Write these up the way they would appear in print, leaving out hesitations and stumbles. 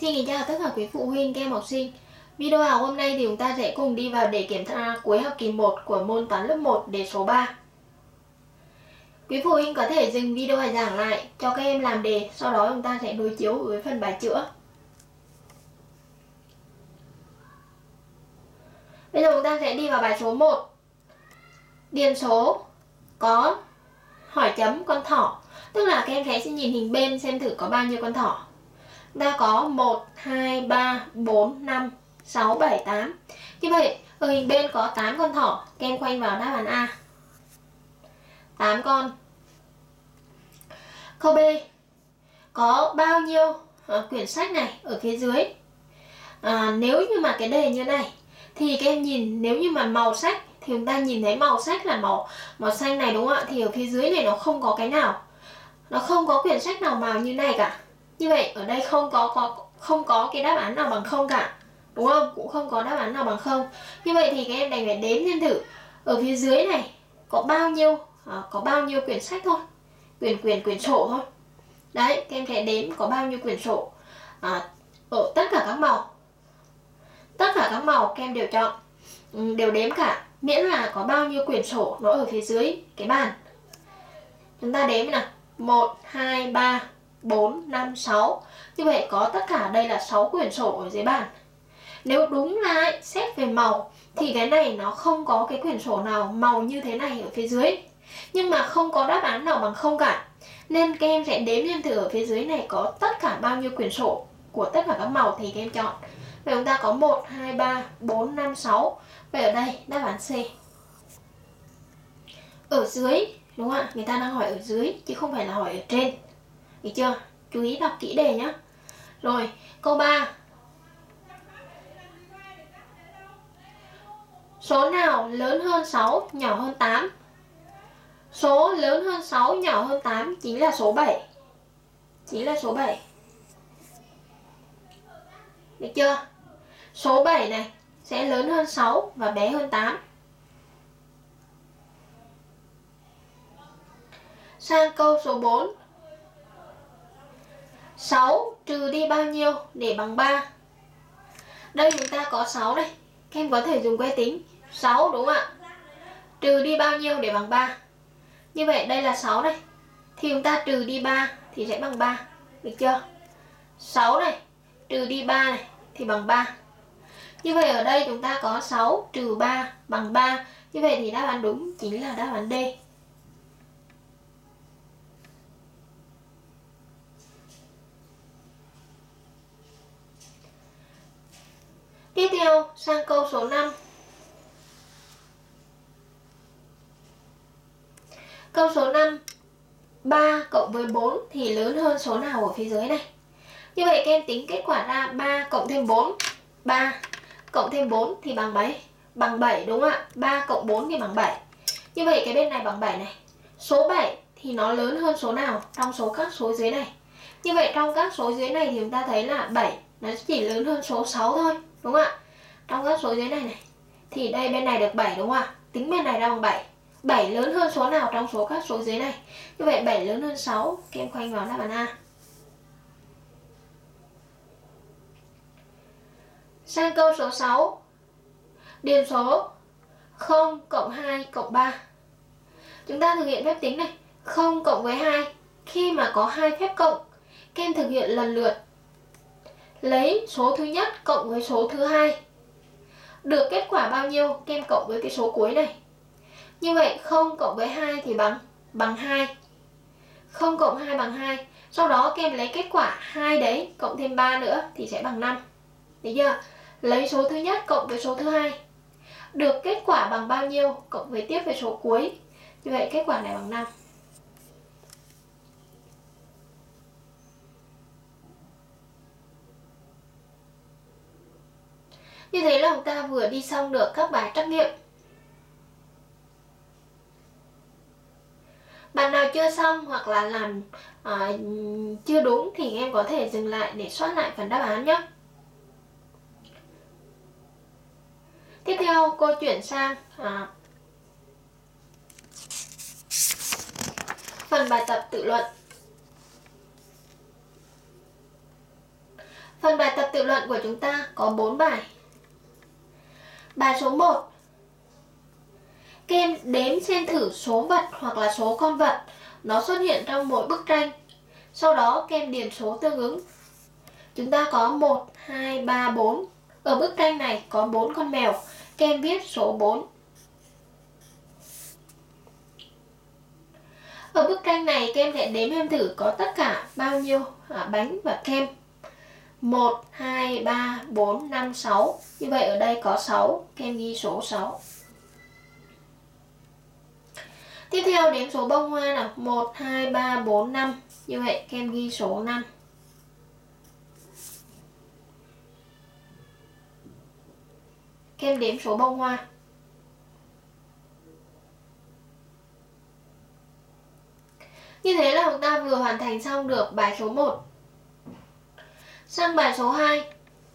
Xin kính chào tất cả quý phụ huynh, các em học sinh. Video học hôm nay thì chúng ta sẽ cùng đi vào đề kiểm tra cuối học kỳ 1 của môn toán lớp 1 đề số 3. Quý phụ huynh có thể dừng video bài giảng lại cho các em làm đề, sau đó chúng ta sẽ đối chiếu với phần bài chữa. Bây giờ chúng ta sẽ đi vào bài số 1. Điền số có hỏi chấm con thỏ, tức là các em sẽ nhìn hình bên xem thử có bao nhiêu con thỏ. Ta có 1, 2, 3, 4, 5, 6, 7, 8. Như vậy, ở hình bên có 8 con thỏ, các em khoanh vào đáp án A. 8 con. Câu B. Có bao nhiêu quyển sách này ở phía dưới? Nếu như mà cái đề như này thì các em nhìn, nếu như mà màu sách thì chúng ta nhìn thấy màu sách là màu xanh này đúng không ạ? Thì ở phía dưới này nó không có cái nào, nó không có quyển sách nào màu như này cả. Như vậy ở đây không có cái đáp án nào bằng không cả, đúng không? Cũng không có đáp án nào bằng không. Như vậy thì các em đành phải đếm xem thử ở phía dưới này có bao nhiêu quyển sách thôi, quyển sổ thôi. Đấy, các em sẽ đếm có bao nhiêu quyển sổ ở tất cả các màu. Tất cả các màu các em đều chọn, đều đếm cả, miễn là có bao nhiêu quyển sổ nó ở phía dưới cái bàn. Chúng ta đếm nào. 1, 2, 3, 4, 5, 6. Như vậy có tất cả đây là 6 quyển sổ ở dưới bàn. Nếu đúng là xét về màu thì cái này nó không có cái quyển sổ nào màu như thế này ở phía dưới. Nhưng mà không có đáp án nào bằng không cả. Nên các em sẽ đếm xem thử ở phía dưới này có tất cả bao nhiêu quyển sổ của tất cả các màu thì các em chọn. Vậy chúng ta có 1, 2, 3, 4, 5, 6. Vậy ở đây đáp án C. Ở dưới, đúng không ạ? Người ta đang hỏi ở dưới chứ không phải là hỏi ở trên. Được chưa? Chú ý đọc kỹ đề nhé. Rồi, câu 3. Số nào lớn hơn 6, nhỏ hơn 8? Số lớn hơn 6, nhỏ hơn 8 chính là số 7. Chính là số 7. Được chưa? Số 7 này sẽ lớn hơn 6 và bé hơn 8. Sang câu số 4. 6 trừ đi bao nhiêu để bằng 3? Đây chúng ta có 6 này. Các em có thể dùng que tính. 6 đúng không ạ? Trừ đi bao nhiêu để bằng 3? Như vậy đây là 6 này. Thì chúng ta trừ đi 3 thì sẽ bằng 3. Được chưa? 6 này trừ đi 3 này thì bằng 3. Như vậy ở đây chúng ta có 6 trừ 3 bằng 3. Như vậy thì đáp án đúng chính là đáp án D. Tiếp theo sang câu số 5. Câu số 5. 3 cộng với 4 thì lớn hơn số nào ở phía dưới này? Như vậy các em tính kết quả ra 3 cộng thêm 4. 3 cộng thêm 4 thì bằng mấy? Bằng 7 đúng không ạ? 3 cộng 4 thì bằng 7. Như vậy cái bên này bằng 7 này. Số 7 thì nó lớn hơn số nào trong các số dưới này? Như vậy trong các số dưới này thì chúng ta thấy là 7 nó chỉ lớn hơn số 6 thôi, đúng không ạ? Trong các số dưới này này thì đây bên này được 7 đúng không ạ? Tính bên này ra bằng 7. 7 lớn hơn số nào trong các số dưới này? Như vậy 7 lớn hơn 6, các em khoanh vào đáp án A. Sang câu số 6. Điền số 0 cộng 2 cộng 3. Chúng ta thực hiện phép tính này. 0 cộng với 2. Khi mà có 2 phép cộng, các em thực hiện lần lượt. Lấy số thứ nhất cộng với số thứ hai. Được kết quả bao nhiêu? Các em cộng với cái số cuối này. Như vậy 0 cộng với 2 thì bằng 2. 0 cộng 2 bằng 2. Sau đó các em lấy kết quả 2 đấy cộng thêm 3 nữa thì sẽ bằng 5. Được chưa? Lấy số thứ nhất cộng với số thứ hai. Được kết quả bằng bao nhiêu? Cộng với tiếp với số cuối. Như vậy kết quả này bằng 5. Như thế là chúng ta vừa đi xong được các bài trắc nghiệm. Bạn nào chưa xong hoặc là làm chưa đúng thì em có thể dừng lại để soát lại phần đáp án nhé. Tiếp theo cô chuyển sang phần bài tập tự luận. Phần bài tập tự luận của chúng ta có 4 bài. Bài số 1. Các em đếm xem thử số vật hoặc là số con vật nó xuất hiện trong mỗi bức tranh. Sau đó các em điền số tương ứng. Chúng ta có 1, 2, 3, 4. Ở bức tranh này có 4 con mèo. Các em viết số 4. Ở bức tranh này các em sẽ đếm em thử có tất cả bao nhiêu bánh và kem. 1, 2, 3, 4, 5, 6. Như vậy ở đây có 6. Các em ghi số 6. Tiếp theo đếm số bông hoa nào. 1, 2, 3, 4, 5. Như vậy các em ghi số 5. Các em đếm số bông hoa. Như thế là chúng ta vừa hoàn thành xong được bài số 1. Sang bài số 2.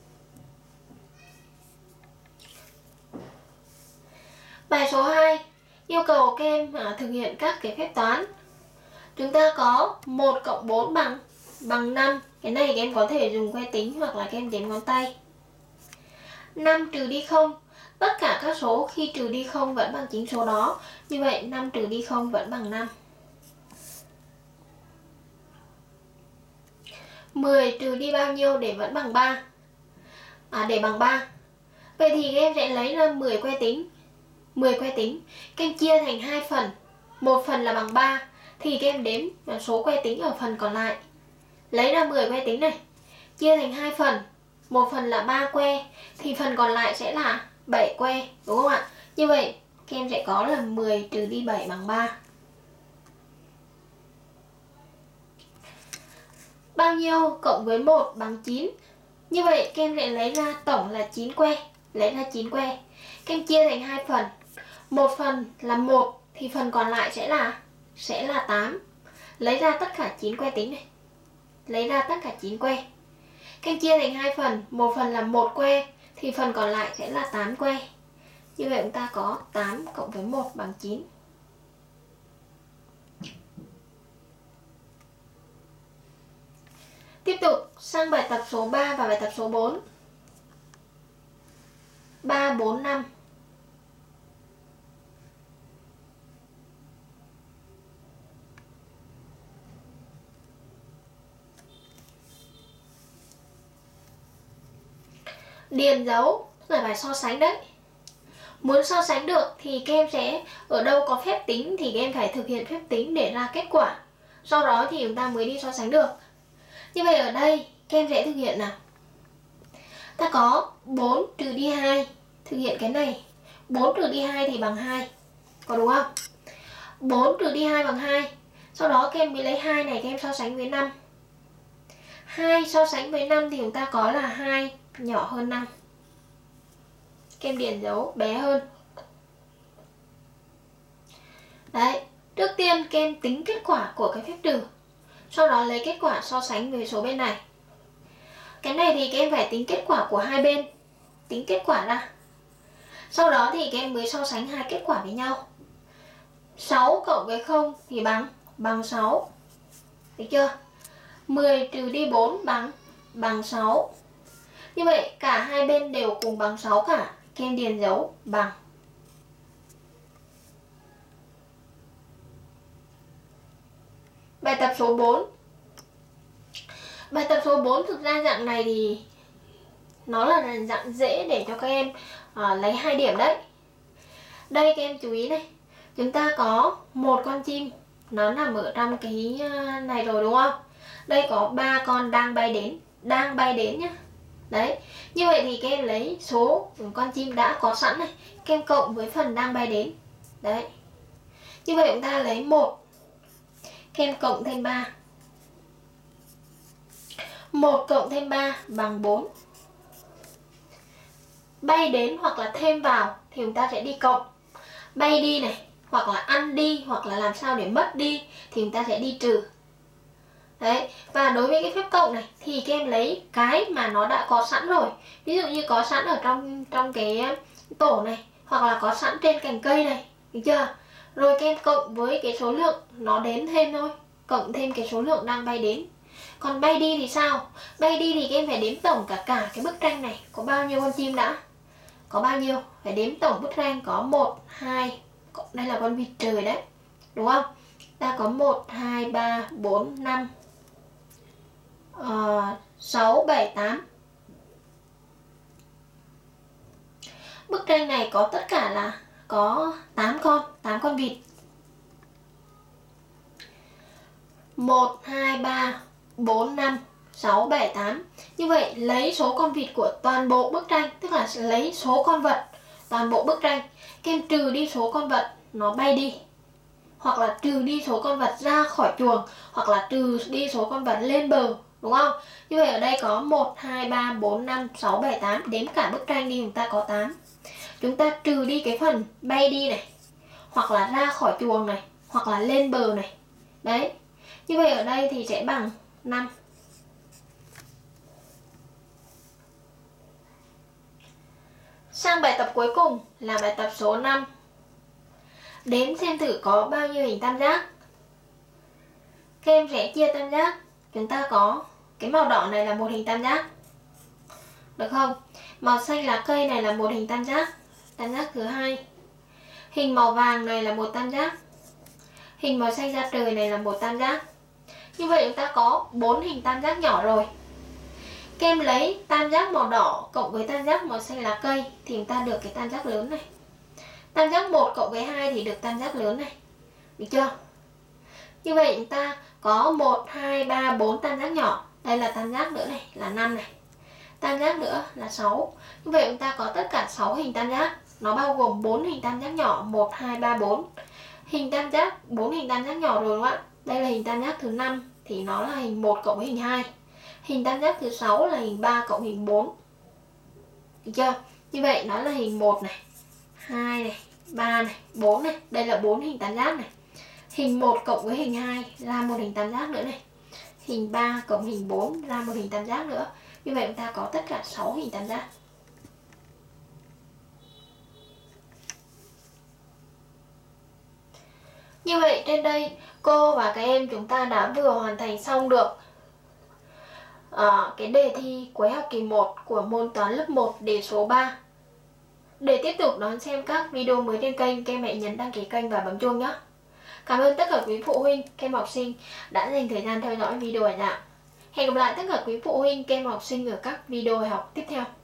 Bài số 2 yêu cầu các em thực hiện các cái phép toán. Chúng ta có 1 cộng 4 bằng 5. Cái này các em có thể dùng que tính hoặc là các em đếm ngón tay. 5 trừ đi 0. Tất cả các số khi trừ đi 0 vẫn bằng chính số đó. Như vậy 5 trừ đi 0 vẫn bằng 5. 10 trừ đi bao nhiêu để vẫn bằng 3? Để bằng 3. Vậy thì các em sẽ lấy ra 10 que tính. 10 que tính. Các em chia thành 2 phần. Một phần là bằng 3. Thì các em đếm số que tính ở phần còn lại. Lấy ra 10 que tính này. Chia thành 2 phần. Một phần là 3 que. Thì phần còn lại sẽ là 7 que. Đúng không ạ? Như vậy các em sẽ có là 10 trừ đi 7 bằng 3. Bao nhiêu cộng với 1 bằng 9? Như vậy các em sẽ lấy ra tổng là 9 que. Lấy ra 9 que. Các em chia thành 2 phần. Một phần là 1 thì phần còn lại sẽ là 8. Lấy ra tất cả 9 que tính này. Lấy ra tất cả 9 que. Các em chia thành 2 phần. Một phần là 1 que thì phần còn lại sẽ là 8 que. Như vậy chúng ta có 8 cộng với 1 bằng 9. Tiếp tục sang bài tập số 3 và bài tập số 4. 3, 4, 5. Điền dấu là bài so sánh đấy. Muốn so sánh được thì các em sẽ ở đâu có phép tính thì các em phải thực hiện phép tính để ra kết quả. Sau đó thì chúng ta mới đi so sánh được. Như vậy ở đây các em sẽ thực hiện nào. Ta có 4 trừ đi 2. Thực hiện cái này. 4 trừ đi 2 thì bằng 2. Có đúng không? 4 trừ đi 2 bằng 2. Sau đó các em mới lấy 2 này các em so sánh với 5. 2 so sánh với 5 thì chúng ta có là 2 nhỏ hơn 5. Các em điền dấu bé hơn. Đấy. Trước tiên các em tính kết quả của cái phép trừ. Sau đó lấy kết quả so sánh với số bên này. Cái này thì các em phải tính kết quả của hai bên. Tính kết quả ra. Sau đó thì các em mới so sánh hai kết quả với nhau. 6 cộng với 0 thì bằng 6. Được chưa? 10 trừ đi 4 bằng 6. Như vậy cả hai bên đều cùng bằng 6 cả. Các em điền dấu bằng. Bài tập số 4. Bài tập số 4 thực ra dạng này thì nó là dạng dễ để cho các em lấy 2 điểm đấy. Đây các em chú ý này. Chúng ta có một con chim nó nằm ở trong cái này rồi đúng không? Đây có 3 con đang bay đến nhá. Đấy. Như vậy thì các em lấy số con chim đã có sẵn này, các em cộng với phần đang bay đến. Đấy. Như vậy chúng ta lấy 1. Các em cộng thêm 3. 1 cộng thêm 3 bằng 4. Bay đến hoặc là thêm vào thì chúng ta sẽ đi cộng. Bay đi này, hoặc là ăn đi, hoặc là làm sao để mất đi thì chúng ta sẽ đi trừ. Đấy, và đối với cái phép cộng này thì các em lấy cái mà nó đã có sẵn rồi. Ví dụ như có sẵn ở trong cái tổ này, hoặc là có sẵn trên cành cây này, được chưa? Rồi các em cộng với cái số lượng nó đến thêm thôi, cộng thêm cái số lượng đang bay đến. Còn bay đi thì sao? Bay đi thì các em phải đếm tổng cả cái bức tranh này có bao nhiêu con chim đã. Có bao nhiêu? Phải đếm tổng bức tranh có 1, 2, đây là con vịt trời đấy, đúng không? Ta có 1, 2, 3, 4, 5, 6, 7, 8. Bức tranh này có tất cả là có 8 con vịt. 1, 2, 3, 4, 5, 6, 7, 8. Như vậy lấy số con vịt của toàn bộ bức tranh, tức là lấy số con vật toàn bộ bức tranh. Các em trừ đi số con vật nó bay đi, hoặc là trừ đi số con vật ra khỏi chuồng, hoặc là trừ đi số con vật lên bờ, đúng không? Như vậy ở đây có 1, 2, 3, 4, 5, 6, 7, 8. Đếm cả bức tranh đi chúng ta có 8. Chúng ta trừ đi cái phần bay đi này, hoặc là ra khỏi chuồng này, hoặc là lên bờ này. Đấy. Như vậy ở đây thì sẽ bằng 5. Sang bài tập cuối cùng là bài tập số 5. Đếm xem thử có bao nhiêu hình tam giác. Các em sẽ chia tam giác. Chúng ta có cái màu đỏ này là một hình tam giác, được không? Màu xanh lá cây này là một hình tam giác thứ hai. Hình màu vàng này là một tam giác. Hình màu xanh da trời này là một tam giác. Như vậy chúng ta có 4 hình tam giác nhỏ rồi. Các em lấy tam giác màu đỏ cộng với tam giác màu xanh lá cây thì chúng ta được cái tam giác lớn này. Tam giác 1 cộng với 2 thì được tam giác lớn này. Được chưa? Như vậy chúng ta có 1, 2, 3, 4 tam giác nhỏ. Đây là tam giác nữa này, là 5 này. Tam giác nữa là 6. Như vậy chúng ta có tất cả 6 hình tam giác. Nó bao gồm 4 hình tam giác nhỏ, 1, 2, 3, 4. Hình tam giác, 4 hình tam giác nhỏ rồi đúng không ạ? Đây là hình tam giác thứ 5 thì nó là hình 1 cộng với hình 2. Hình tam giác thứ 6 là hình 3 cộng hình 4. Được chưa? Như vậy nó là hình 1 này, 2 này, 3 này, 4 này. Đây là 4 hình tam giác này. Hình 1 cộng với hình 2 ra một hình tam giác nữa này. Hình 3 cộng hình 4 ra một hình tam giác nữa. Như vậy chúng ta có tất cả 6 hình tam giác. Như vậy trên đây cô và các em chúng ta đã vừa hoàn thành xong được cái đề thi cuối học kỳ 1 của môn toán lớp 1 đề số 3. Để tiếp tục đón xem các video mới trên kênh, các em hãy nhấn đăng ký kênh và bấm chuông nhé. Cảm ơn tất cả quý phụ huynh, các em học sinh đã dành thời gian theo dõi video này. Hẹn gặp lại tất cả quý phụ huynh, các em học sinh ở các video học tiếp theo.